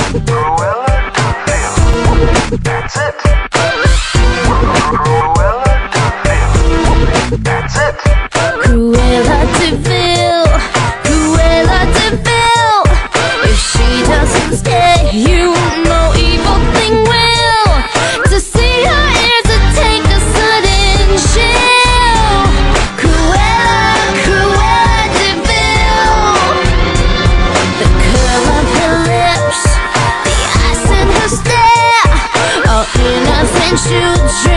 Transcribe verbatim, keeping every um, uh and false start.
Cruella de Vil. That's it. Cruella de Vil. That's it. Cruella de Vil, Cruella de Vil. If she doesn't stay, you know evil thing will. To see her is to take a sudden chill. Cruella, Cruella de Vil. The curve of her lips, the eyes in her stare, all innocent children.